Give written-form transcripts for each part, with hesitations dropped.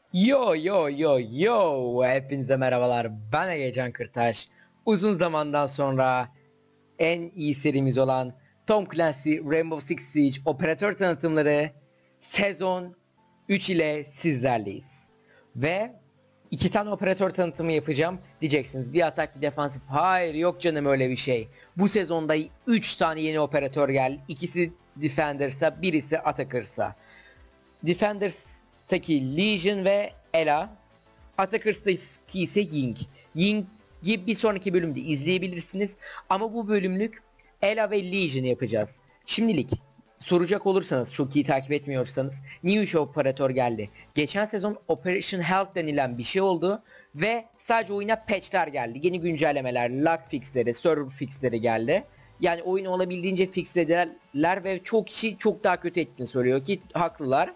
Yo yo yo yo, hepinize merhabalar, ben Egecan Kırtaş. Uzun zamandan sonra en iyi serimiz olan Tom Clancy Rainbow Six Siege operatör tanıtımları sezon 3 ile sizlerleyiz. Ve iki tane operatör tanıtımı yapacağım. Diyeceksiniz bir atak bir defansif. Hayır, yok canım öyle bir şey. Bu sezonda 3 tane yeni operatör geldi. İkisi Defender'sa, birisi Attacker'sa. Defenders'taki Legion ve Ela. Attackers'taki ise Ying. Ying'i bir sonraki bölümde izleyebilirsiniz. Ama bu bölümlük Ela ve Legion'ı yapacağız. Şimdilik soracak olursanız, çok iyi takip etmiyorsanız, niye 3 operatör geldi? Geçen sezon Operation Health denilen bir şey oldu ve sadece oyuna patchler geldi. Yeni güncellemeler, lag fixleri, server fixleri geldi. Yani oyunu olabildiğince fixlediler ve çok kişi çok daha kötü ettiğini söylüyor ki haklılar.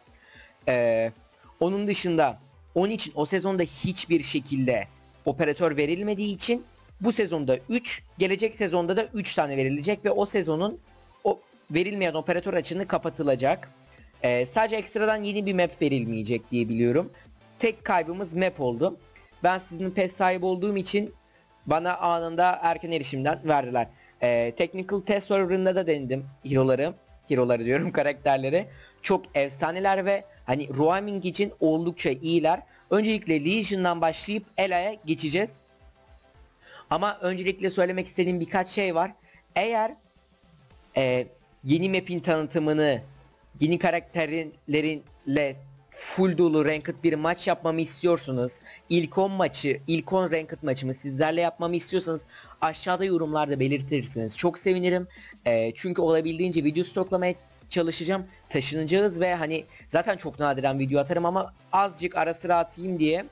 Onun dışında onun için o sezonda hiçbir şekilde operatör verilmediği için bu sezonda 3, gelecek sezonda da 3 tane verilecek ve o sezonun o verilmeyen operatör açığını kapatılacak. Sadece ekstradan yeni bir map verilmeyecek diye biliyorum. Tek kaybımız map oldu. Ben sizin PES sahibi olduğum için bana anında erken erişimden verdiler. Technical Test Server'ında da denedim hero'ları diyorum, karakterleri. Çok efsaneler ve hani roaming için oldukça iyiler. Öncelikle Legion'dan başlayıp Ela'ya geçeceğiz. Ama öncelikle söylemek istediğim birkaç şey var. Eğer yeni map'in tanıtımını, yeni karakterlerinle full dolu ranked bir maç yapmamı istiyorsanız, ilk 10 ranked maçımı sizlerle yapmamı istiyorsanız aşağıda yorumlarda belirtirsiniz. Çok sevinirim. Çünkü olabildiğince video stoklamaya çalışacağım. Taşınacağız ve hani zaten çok nadiren video atarım ama azıcık ara sıra atayım diye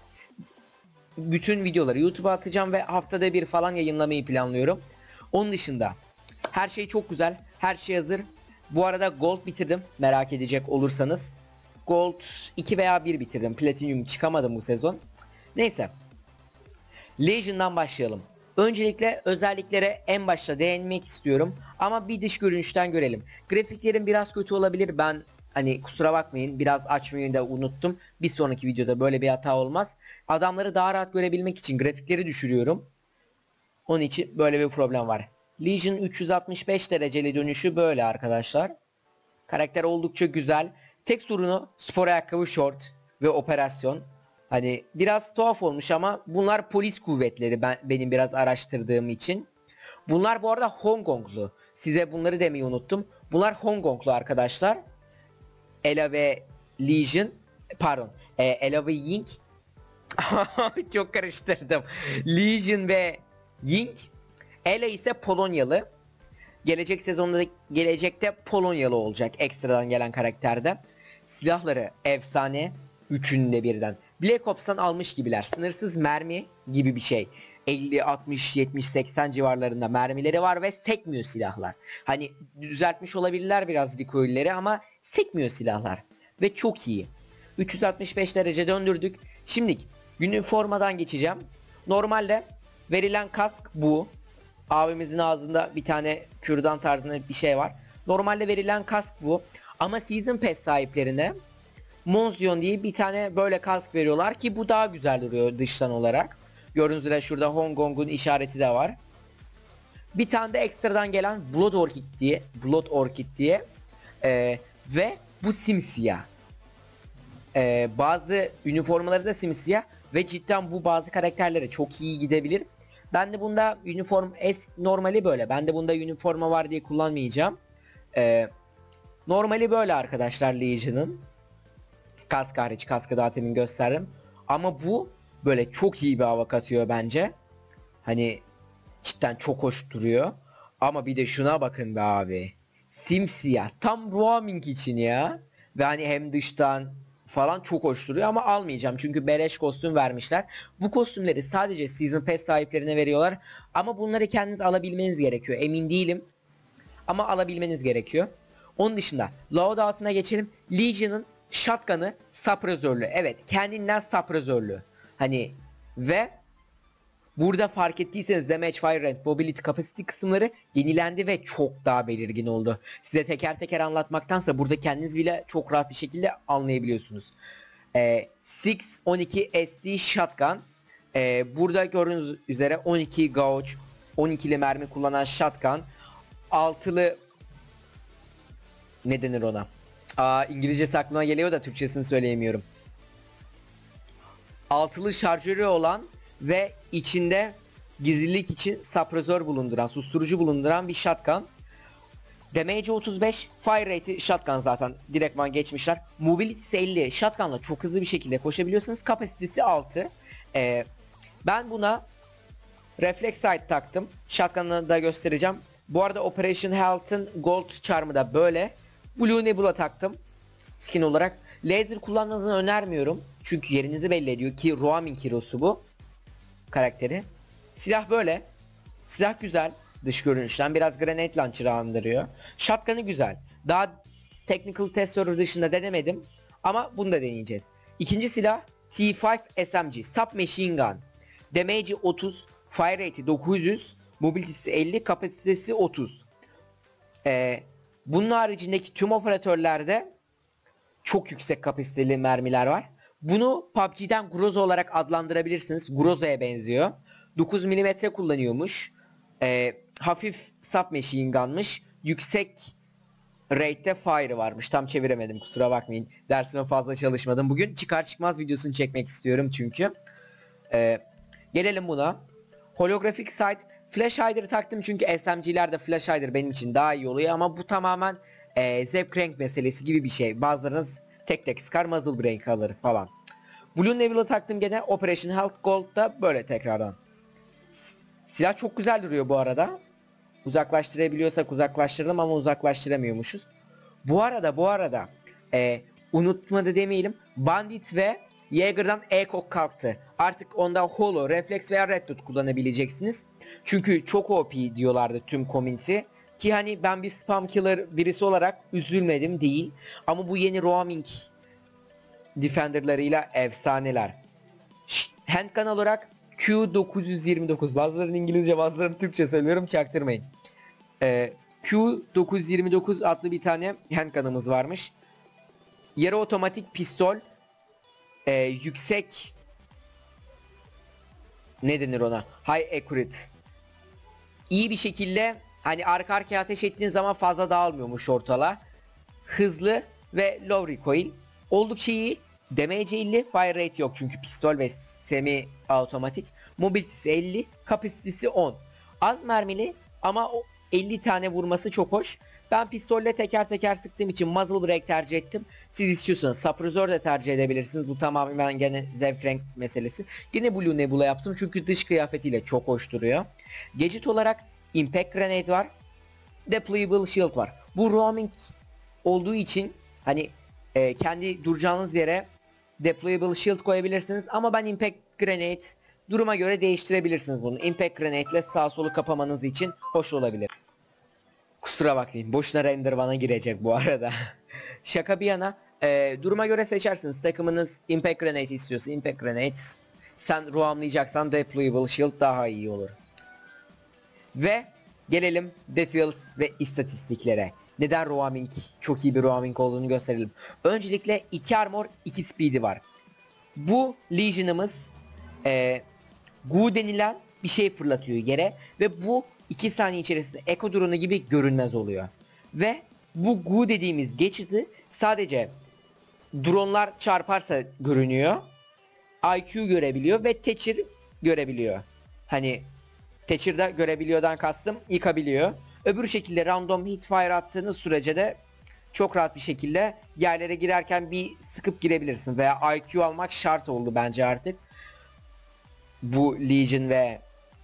bütün videoları YouTube'a atacağım ve haftada bir falan yayınlamayı planlıyorum. Onun dışında her şey çok güzel. Her şey hazır. Bu arada Gold bitirdim, merak edecek olursanız. Gold 2 veya 1 bitirdim. Platinum çıkamadım bu sezon. Neyse. Legion'dan başlayalım. Öncelikle özelliklere en başta değinmek istiyorum. Ama bir dış görünüşten görelim. Grafiklerim biraz kötü olabilir. Ben hani kusura bakmayın, biraz açmayı da unuttum. Bir sonraki videoda böyle bir hata olmaz. Adamları daha rahat görebilmek için grafikleri düşürüyorum. Onun için böyle bir problem var. Legion 365 dereceli dönüşü böyle arkadaşlar. Karakter oldukça güzel. Tek sorunu spor ayakkabı, short ve operasyon. Hani biraz tuhaf olmuş ama bunlar polis kuvvetleri, benim biraz araştırdığım için. Bunlar bu arada Hong Konglu. Size bunları demeyi unuttum. Bunlar Hong Konglu arkadaşlar. Ela ve Legion, pardon, Ela ve Ying. Çok karıştırdım. Legion ve Ying. Ela ise Polonyalı. Gelecekte Polonyalı olacak ekstradan gelen karakterde. Silahları efsane. Üçünde birden. Black Ops'tan almış gibiler. Sınırsız mermi gibi bir şey. 50, 60, 70, 80 civarlarında mermileri var ve sekmiyor silahlar. Hani düzeltmiş olabilirler biraz recoil'leri ama sekmiyor silahlar. Ve çok iyi. 365 derece döndürdük. Şimdi üniformadan geçeceğim. Normalde verilen kask bu. Abimizin ağzında bir tane kürdan tarzında bir şey var. Normalde verilen kask bu. Ama Season Pass sahiplerine Monzion diye bir tane böyle kask veriyorlar ki bu daha güzel duruyor dıştan olarak. Gördüğünüz üzere şurada Hong Kong'un işareti de var. Bir tane de ekstradan gelen Blood Orchid diye ve bu simsiyah. Bazı üniformaları da simsiyah ve cidden bu bazı karakterlere çok iyi gidebilir. Ben de bunda normali böyle. Ben de bunda üniforma var diye kullanmayacağım. Normali böyle arkadaşlar Legion'ın. Kask hariç, kaskı daha temin gösterdim. Ama bu böyle çok iyi bir hava katıyor bence. Hani cidden çok hoş duruyor. Ama bir de şuna bakın be abi. Simsiyah. Tam roaming için ya. Ve hani hem dıştan falan çok hoş duruyor ama almayacağım. Çünkü beleş kostüm vermişler. Bu kostümleri sadece Season Pass sahiplerine veriyorlar. Ama bunları kendiniz alabilmeniz gerekiyor. Emin değilim. Ama alabilmeniz gerekiyor. Onun dışında loadout'una geçelim. Legion'ın shotgun'ı suppressörlü. Evet, kendinden suppressörlü. Hani ve burada fark ettiyseniz Damage, Fire Rate, Mobility, Capacity kısımları yenilendi ve çok daha belirgin oldu. Size teker teker anlatmaktansa burada kendiniz bile çok rahat bir şekilde anlayabiliyorsunuz. 612 SD shotgun. Burada gördüğünüz üzere 12 gauge 12'li mermi kullanan shotgun. Altılı ne denir ona? İngilizcesi aklıma geliyor da Türkçesini söyleyemiyorum. Altılı şarjörü olan ve içinde gizlilik için suppressor bulunduran, susturucu bulunduran bir shotgun. Damage 35, fire rate'i shotgun zaten direktman geçmişler. Mobility 50, shotgunla çok hızlı bir şekilde koşabiliyorsunuz. Kapasitesi 6. Ben buna reflex sight taktım. Shotgun'ı da göstereceğim. Bu arada Operation Health'ın gold charm'ı da böyle. Blue Nebula taktım skin olarak. Laser kullanmanızı önermiyorum. Çünkü yerinizi belli ediyor ki roaming hero'su bu karakteri. Silah böyle. Silah güzel. Dış görünüşten biraz grenade launcher'ı andırıyor. Shotgun'ı güzel. Daha technical test server dışında denemedim. Ama bunu da deneyeceğiz. İkinci silah T5 SMG Submachine Gun. Damage'i 30, fire rate'i 900, mobility'si 50, kapasitesi 30. Bunun haricindeki tüm operatörlerde çok yüksek kapasiteli mermiler var. Bunu PUBG'den Groza olarak adlandırabilirsiniz. Groza'ya benziyor. 9 mm kullanıyormuş. Hafif submachine gun'mış. Yüksek rate'de fire varmış. Tam çeviremedim, kusura bakmayın. Dersime fazla çalışmadım. Bugün çıkar çıkmaz videosunu çekmek istiyorum çünkü. Gelelim buna. Holographic sight. Flash hider'ı taktım çünkü SMG'lerde flash hider benim için daha iyi oluyor ama bu tamamen zap crank meselesi gibi bir şey. Bazılarınız tek tek sıkar, muzzle break alır falan. Blue Nebula taktım gene. Operation Health Gold'da böyle tekrardan. Silah çok güzel duruyor bu arada. Uzaklaştırabiliyorsak uzaklaştıralım ama uzaklaştıramıyormuşuz. Bu arada unutmadı demeyelim. Bandit ve Jaeger'dan Echo kalktı. Artık onda Holo, Reflex veya Red Dot kullanabileceksiniz. Çünkü çok OP diyorlardı tüm community. Ki hani ben bir spam killer birisi olarak üzülmedim değil. Ama bu yeni roaming defenderlarıyla efsaneler. Handgun olarak Q929, bazılarının İngilizce bazılarının Türkçe söylüyorum, çaktırmayın. Q929 adlı bir tane handgun'ımız varmış. Yarı otomatik pistol, yüksek ne denir ona, high accurate, iyi bir şekilde hani arka arkaya ateş ettiğiniz zaman fazla dağılmıyormuş ortala. Hızlı ve low recoil, oldukça iyi. Damage 50, fire rate yok çünkü pistol ve semi otomatik. Mobility'si 50, kapasitesi 10. Az mermili ama 50 tane vurması çok hoş. Ben pistolle teker teker sıktığım için muzzle brake tercih ettim. Siz istiyorsanız suppressor da tercih edebilirsiniz. Bu tamamen gene zevk renk meselesi. Yine Blue Nebula yaptım çünkü dış kıyafetiyle çok hoş duruyor. Gadget olarak Impact Grenade var. Deployable Shield var. Bu roaming olduğu için hani kendi duracağınız yere Deployable Shield koyabilirsiniz ama ben Impact Grenade, duruma göre değiştirebilirsiniz bunu. Impact Grenade ile sağ solu kapamanız için hoş olabilir. Kusura bakmayın, boşuna render bana girecek bu arada. Şaka bir yana, duruma göre seçersiniz. Takımınız Impact Grenade istiyorsa Impact Grenade, sen roamlayacaksan Deployable Shield daha iyi olur. Ve gelelim details ve istatistiklere. Neden roaming çok iyi bir roaming olduğunu gösterelim. Öncelikle 2 armor 2 speed'i var. Bu Legion'ımız Gu denilen bir şey fırlatıyor yere ve bu 2 saniye içerisinde Echo drone'u gibi görünmez oluyor. Ve bu Gu dediğimiz geçidi sadece drone'lar çarparsa görünüyor. IQ görebiliyor ve Thatcher görebiliyor. Hani Thatcher'da görebiliyordan kastım yıkabiliyor. Öbür şekilde random hit fire attığınız sürece de çok rahat bir şekilde yerlere girerken bir sıkıp girebilirsin veya IQ almak şart oldu bence artık. Bu Legion ve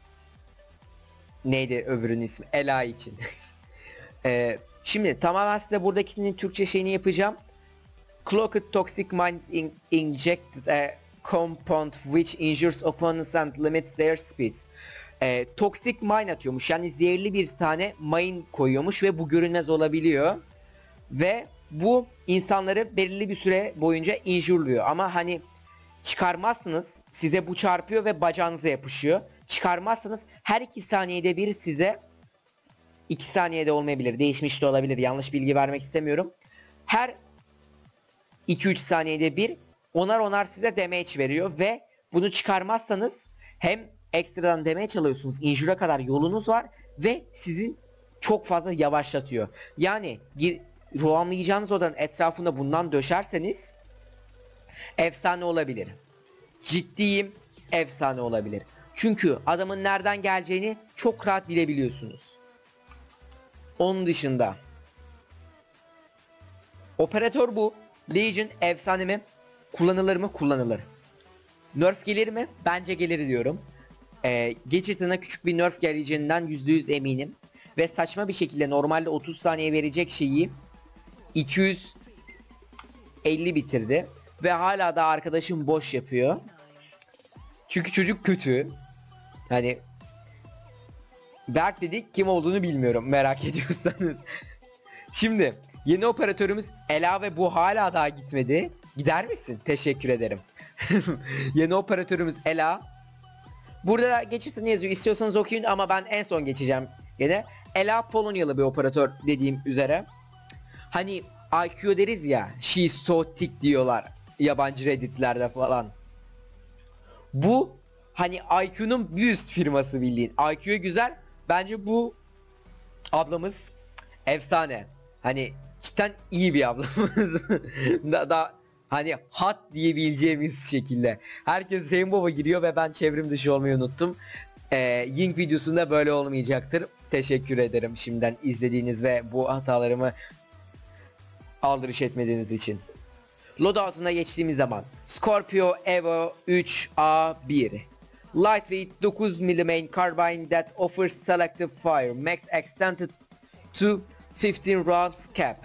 neydi öbürünün ismi? Ela için. Şimdi tamamen size buradakinin Türkçe şeyini yapacağım. Cloaked toxic mines injected a compound which injures opponents and limits their speeds. Toxic mine atıyormuş, yani zehirli bir tane mine koyuyormuş ve bu görünmez olabiliyor. Ve bu insanları belirli bir süre boyunca injurluyor ama hani çıkarmazsınız, size bu çarpıyor ve bacağınıza yapışıyor. Çıkarmazsanız her 2 saniyede bir size, 2 saniyede olmayabilir, değişmiş de olabilir, yanlış bilgi vermek istemiyorum. Her 2-3 saniyede bir onar size damage veriyor ve bunu çıkarmazsanız hem ekstradan damage alıyorsunuz, injure'a kadar yolunuz var ve sizin çok fazla yavaşlatıyor. Yani roamlayacağınız odanın etrafında bundan döşerseniz efsane olabilir. Ciddiyim, efsane olabilir. Çünkü adamın nereden geleceğini çok rahat bilebiliyorsunuz. Onun dışında operatör bu. Legion efsane mi? Kullanılır mı? Kullanılır. Nerf gelir mi? Bence gelir diyorum. Gadget'ına küçük bir nerf geleceğinden %100 eminim. Ve saçma bir şekilde normalde 30 saniye verecek şeyi 250 bitirdi. Ve hala da arkadaşım boş yapıyor. Çünkü çocuk kötü. Hani Berk dedik, kim olduğunu bilmiyorum merak ediyorsanız. Şimdi yeni operatörümüz Ela ve bu hala daha gitmedi. Gider misin? Teşekkür ederim. Yeni operatörümüz Ela. Burada geçitini yazıyor. İstiyorsanız okuyun ama ben en son geçeceğim yine. Ela Polonyalı bir operatör dediğim üzere. Hani IQ deriz ya. She's so thick diyorlar. Yabancı redditlerde falan. Bu hani IQ'nun bir üst firması bildiğin. IQ güzel. Bence bu ablamız efsane. Hani cidden iyi bir ablamız. da hani hot diyebileceğimiz şekilde. Herkes Rainbow'a giriyor ve ben çevrim dışı olmayı unuttum. Ying videosunda böyle olmayacaktır. Teşekkür ederim şimdiden izlediğiniz ve bu hatalarımı aldırış etmediğiniz için. Loadout'una geçtiğimiz zaman Scorpio Evo 3A1 Lightweight 9 mm carbine that offers selective fire, max extended to 15 rounds cap.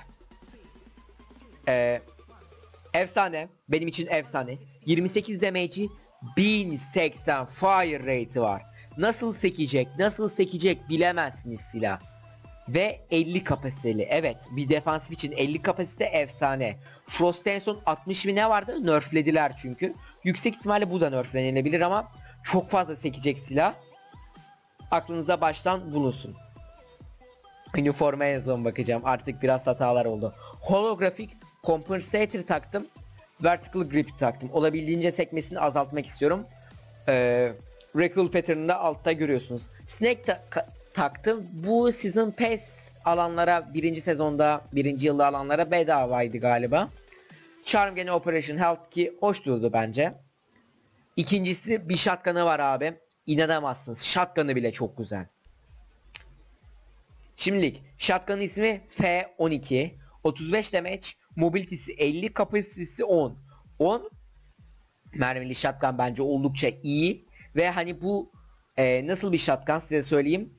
Efsane, benim için efsane. 28 damage'i, 1080 fire rate'i var. Nasıl sekecek bilemezsiniz silah. Ve 50 kapasiteli. Evet, bir defansif için 50 kapasite efsane. Frost en son 60 mi ne vardı? Nerflediler çünkü. Yüksek ihtimalle bu da nerflenebilir ama çok fazla sekecek silah. Aklınıza baştan bulunsun. Üniformaya en son bakacağım. Artık biraz hatalar oldu. Holographic compensator taktım. Vertical grip taktım. Olabildiğince sekmesini azaltmak istiyorum. Recoil pattern'ında altta görüyorsunuz. Snake taktım. Bu Season Pass alanlara birinci sezonda, birinci yılda alanlara bedavaydı galiba. Charm gene Operation Health ki hoş durdu bence. İkincisi bir shotgun'ı var abi. İnanamazsınız. Shotgun'ı bile çok güzel. Şimdilik shotgun'ın ismi F12. 35 damage, mobility'si 50, kapasitesi 10. 10 mermili shotgun bence oldukça iyi. Ve hani bu nasıl bir shotgun size söyleyeyim.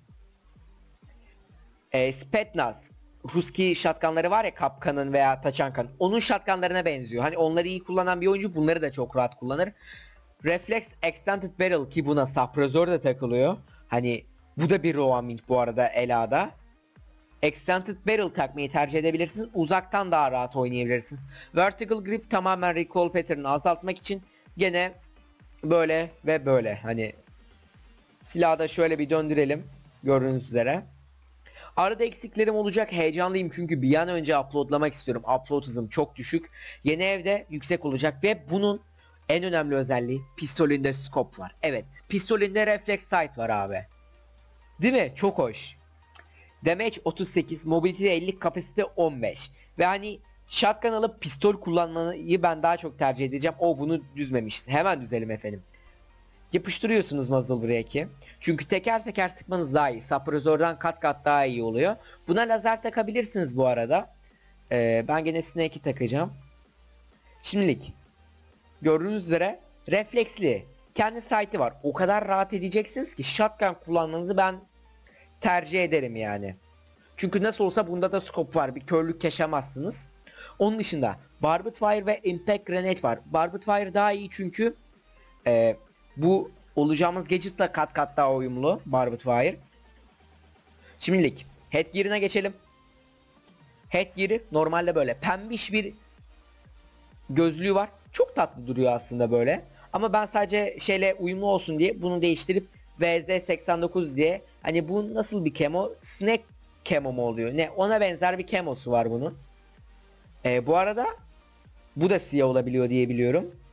Spetsnaz Ruski shotgunları var ya, Kapkan'ın veya Taçankan'ın, onun shotgunlarına benziyor. Hani onları iyi kullanan bir oyuncu bunları da çok rahat kullanır. Reflex Extended Barrel ki buna suppressor da takılıyor. Hani bu da bir roaming bu arada Ela'da. Extended Barrel takmayı tercih edebilirsiniz. Uzaktan daha rahat oynayabilirsiniz. Vertical Grip tamamen recoil pattern'ını azaltmak için gene böyle ve böyle. Hani silahı da şöyle bir döndürelim. Gördüğünüz üzere. Arada eksiklerim olacak. Heyecanlıyım çünkü bir an önce uploadlamak istiyorum. Upload hızım çok düşük. Yeni evde yüksek olacak ve bunun en önemli özelliği pistolünde scope var. Evet, pistolünde reflex sight var abi. Değil mi? Çok hoş. Damage 38, mobility 50, kapasite 15. Ve hani shotgun alıp pistol kullanmayı ben daha çok tercih edeceğim. O bunu düzmemiş. Hemen düzelim efendim. Yapıştırıyorsunuz muzzle break'i. Çünkü teker teker sıkmanız daha iyi. Suppressor'dan kat kat daha iyi oluyor. Buna lazer takabilirsiniz bu arada. Ben gene snake'i takacağım. Şimdilik gördüğünüz üzere refleksli. Kendi sight'i var. O kadar rahat edeceksiniz ki shotgun kullanmanızı ben tercih ederim yani. Çünkü nasıl olsa bunda da scope var. Bir körlük yaşamazsınız. Onun dışında Barbed Fire ve Impact Grenade var. Barbed Fire daha iyi çünkü bu olacağımız gadget'la kat kat daha uyumlu Barbed Fire. Şimdilik headgear'ına geçelim. Headgear'ı normalde böyle pembiş bir gözlüğü var. Çok tatlı duruyor aslında böyle. Ama ben sadece şeyle uyumlu olsun diye bunu değiştirip VZ89 diye, hani bu nasıl bir camo? Snake camo mu oluyor? Ne? Ona benzer bir camosu var bunun. Bu arada bu da siyah olabiliyor diye biliyorum.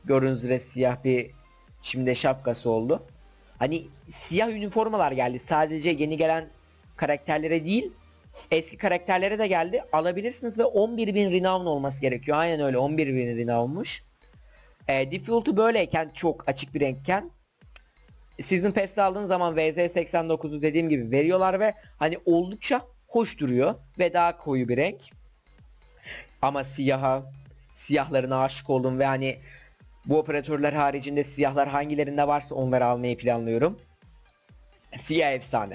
Gördüğünüz üzere siyah bir şimdi şapkası oldu. Hani siyah üniformalar geldi. Sadece yeni gelen karakterlere değil, eski karakterlere de geldi. Alabilirsiniz ve 11.000 renown olması gerekiyor. Aynen öyle, 11.000 renownmuş. Default'u böyleyken, çok açık bir renkken, Season Pass'te aldığınız zaman VZ89'u dediğim gibi veriyorlar ve hani oldukça hoş duruyor ve daha koyu bir renk. Ama siyahlarına aşık oldum ve hani bu operatörler haricinde siyahlar hangilerinde varsa onları almayı planlıyorum. Siyah efsane.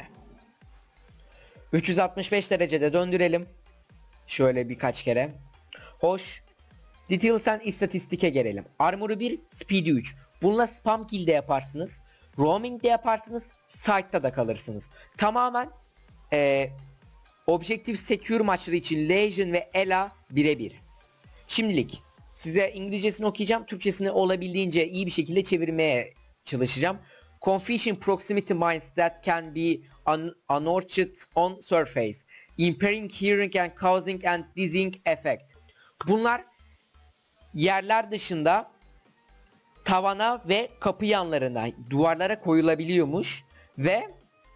365 derecede döndürelim. Şöyle birkaç kere. Hoş. Details and istatistike gelelim. Armor'u 1, Speed'i 3. Bununla spam kill de yaparsınız. Roaming de yaparsınız. Site'da da kalırsınız. Tamamen Objective Secure maçları için Legion ve Ela birebir. Şimdilik size İngilizcesini okuyacağım. Türkçesini olabildiğince iyi bir şekilde çevirmeye çalışacağım. Confusion proximity mines that can be unorched on surface. Impairing hearing and causing and dizzying effect. Bunlar yerler dışında tavana ve kapı yanlarına, duvarlara koyulabiliyormuş ve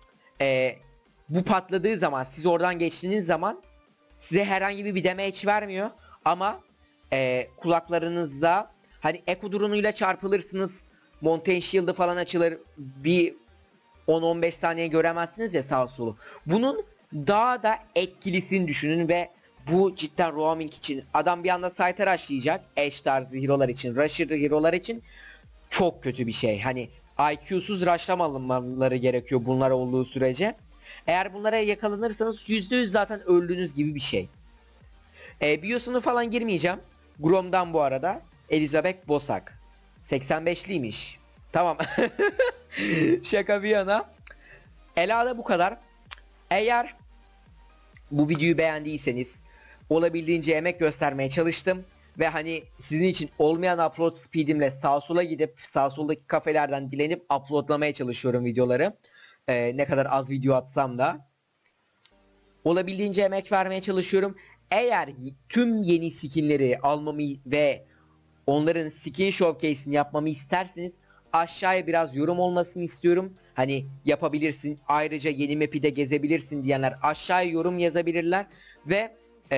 bu patladığı zaman, siz oradan geçtiğiniz zaman size herhangi bir damage vermiyor ama kulaklarınızda hani Echo drone'uyla çarpılırsınız, Mountain Shield'ı falan açılır, bir 10-15 saniye göremezsiniz ya sağ solu. Bunun daha da etkilisini düşünün ve bu cidden roaming için, adam bir anda site rushlayacak, Ashe tarzı hero'lar için, Rusher hero'lar için çok kötü bir şey. Hani IQ'suz rushlamaları gerekiyor bunlar olduğu sürece. Eğer bunlara yakalanırsanız %100 zaten öldüğünüz gibi bir şey. Biosunu falan girmeyeceğim. Grom'dan bu arada. Elizabeth Bosak. 85'liymiş. Tamam. Şaka bir yana. Ela'da bu kadar. Eğer bu videoyu beğendiyseniz, olabildiğince emek göstermeye çalıştım. Ve hani sizin için olmayan upload speedimle sağa sola gidip sağ soldaki kafelerden dilenip uploadlamaya çalışıyorum videoları. Ne kadar az video atsam da. Olabildiğince emek vermeye çalışıyorum. Eğer tüm yeni skinleri almamı ve onların skin showcase'ini yapmamı isterseniz aşağıya biraz yorum olmasını istiyorum. Hani yapabilirsin, ayrıca yeni map'i de gezebilirsin diyenler aşağıya yorum yazabilirler. Ve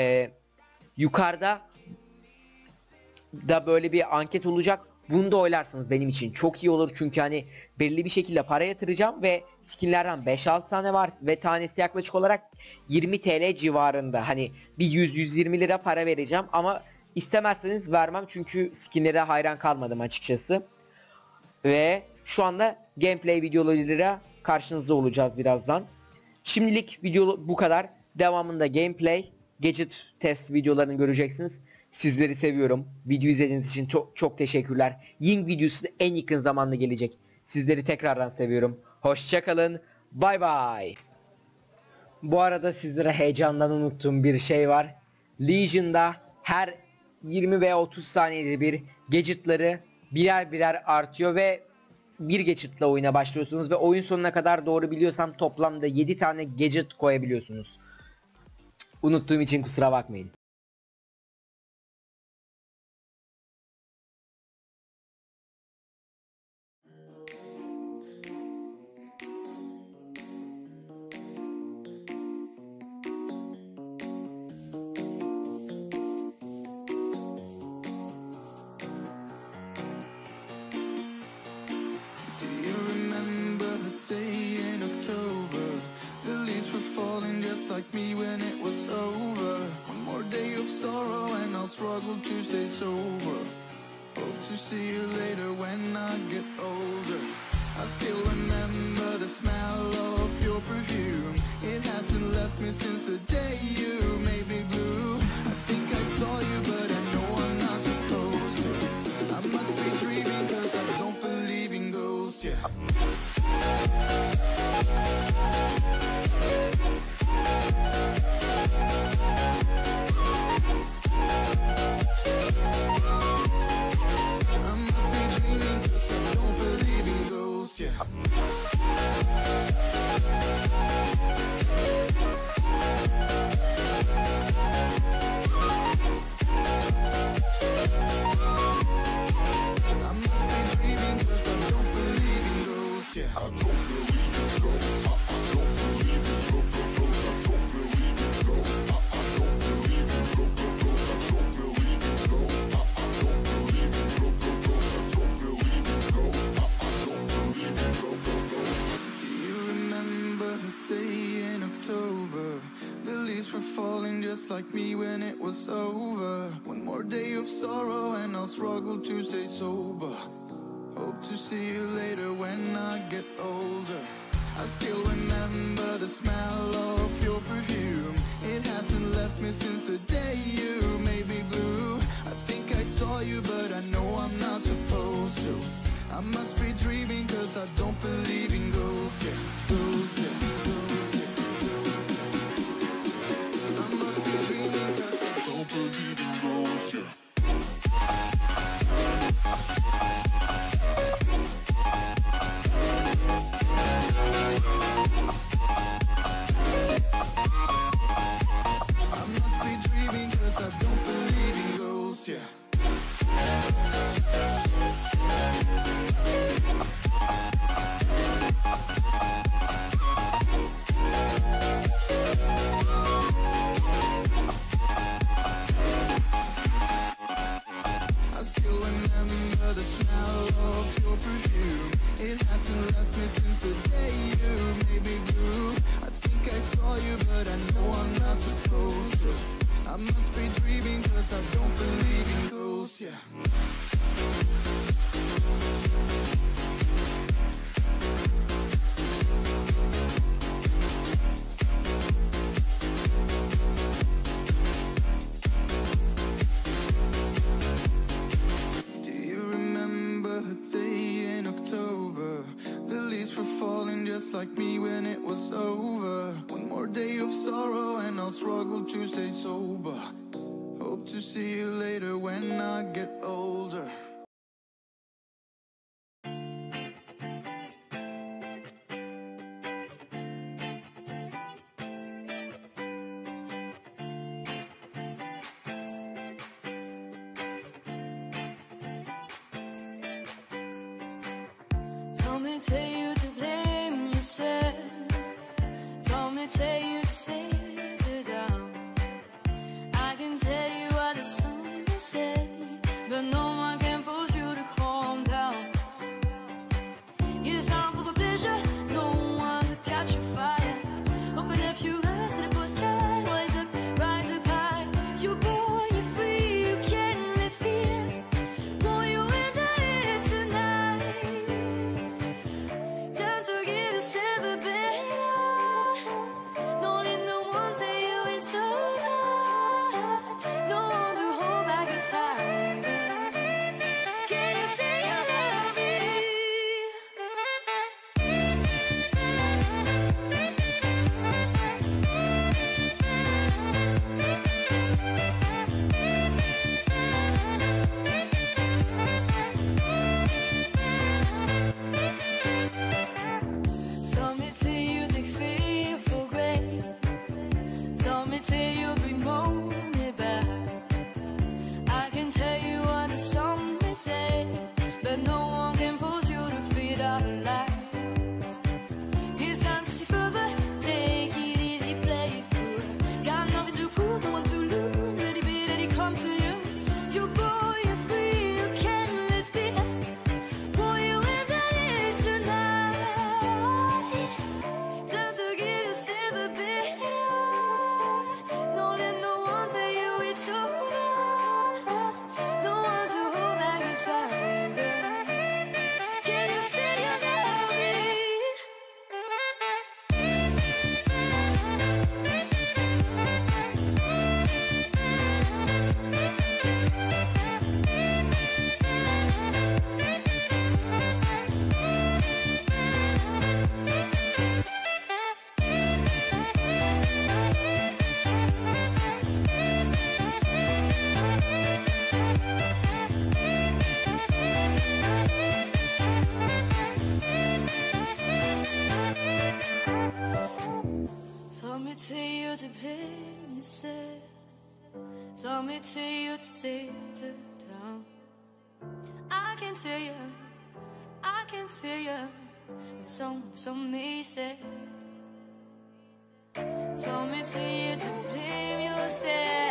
yukarıda da böyle bir anket olacak. Bunu da oylarsanız benim için çok iyi olur. Çünkü hani belli bir şekilde para yatıracağım ve skinlerden 5-6 tane var ve tanesi yaklaşık olarak 20 TL civarında. Hani bir 100-120 lira para vereceğim ama istemezseniz vermem çünkü skinlere hayran kalmadım açıkçası. Ve şu anda gameplay videolarıyla karşınızda olacağız birazdan. Şimdilik video bu kadar. Devamında gameplay, gadget test videolarını göreceksiniz. Sizleri seviyorum. Video izlediğiniz için çok çok teşekkürler. Ying videosu en yakın zamanda gelecek. Sizleri tekrardan seviyorum. Hoşça kalın. Bay bay. Bu arada sizlere heyecandan unuttuğum bir şey var. Legion'da her 20 veya 30 saniyede bir gadgetları birer birer artıyor ve bir gadget'la oyuna başlıyorsunuz ve oyun sonuna kadar doğru biliyorsam toplamda 7 tane gadget koyabiliyorsunuz. Unuttuğum için kusura bakmayın. In October, the leaves were falling just like me when it was over. One more day of sorrow and I'll struggle to stay sober. Hope to see you later when I get older. I still remember the smell of your perfume. It hasn't left me since the day you made me blue. I think I saw you but I know I'm not supposed to. I must be dreaming cause I don't believe in ghosts, yeah. just like me when it was over. One more day of sorrow and I'll struggle to stay sober. Hope to see you later when I get older. I still remember the smell of your perfume. It hasn't left me since the day you made me blue. I think I saw you but I know I'm not supposed to. I must be dreaming cause I don't believe in ghosts, yeah, ghosts, yeah, ghosts, yeah, ghosts, yeah. I must be dreaming cause I don't believe in ghosts, yeah. I must be dreaming cause I don't believe in ghosts, yeah. I still remember the smell of your perfume. It hasn't left me since the day you made me blue. I think I saw you but I know I'm not supposed to. I must be dreaming cause I don't believe in ghosts, yeah. Do you remember a day in October? The leaves were falling just like me when it was over. One more day of sorrow and I'll struggle to stay sober. Hope to see you later when I get older. Told me tell you to blame yourself. Told me tell you to sit it down. I can tell you what the sun will say, but no one can force you to calm down. It's time for the pleasure, no one to catch your fire. Open up your eyes, get a postcard. Rise up high. You're born, you're free, you can't let fear. Boy, you and I tonight. Time to give yourself a better. Don't let no one tell you it's over. No one to hold back your side. Can you see you love me? Saw me till you take fear for granted. Saw me till you bring money back. I can tell you what the song may say, but no one can force you to feed out alive. It's time to see further. Take it easy, play it cool. Got nothing to prove, no one to lose. Let it be, let it come to you. You boy, you're free, you can't let fear. Boy, you and I tonight. Time to give yourself a better. Don't let no one tell you it's over. No one to hold back your side. Can you see you love me? Told me tell you to blame yourself. Told me tell you to sit it down. I can tell you, I can tell you. Some may say. Told me tell you to blame yourself.